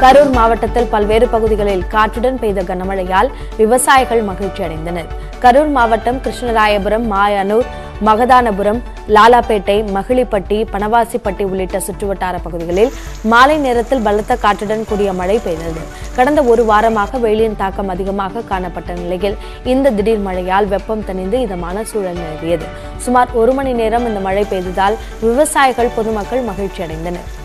கரூர் மாவட்டத்தில் பல்வேறு பகுதிகளில் காற்றுடன் பெய்த கனமழையால் விவசாயிகள் மகிழ்ச்சி அடைந்தனர். கரூர் மாவட்டம் கிருஷ்ணராயபுரம், மாயனூர், மகதானபுரம், லாலாப்பேட்டை, மகிழிப்பட்டி, பனவாசிப்பட்டி உள்ளிட்ட சுற்றுவட்டார பகுதிகளில் மாலை நேரத்தில் பலத்த காற்றுடன் கூடிய மழை பெய்தது. கடந்த ஒரு வாரமாக வெயிலின் தாக்கம் அதிகமாக காணப்பட்ட நிலையில் இந்த திடீர் மழையால் வெப்பம் தணிந்து இதமான சூழல் நிலவியது. சுமார் 1 மணி நேரம் இந்த மழை பெய்ததால் விவசாயிகள், பொதுமக்கள் மகிழ்ச்சி அடைந்தனர்.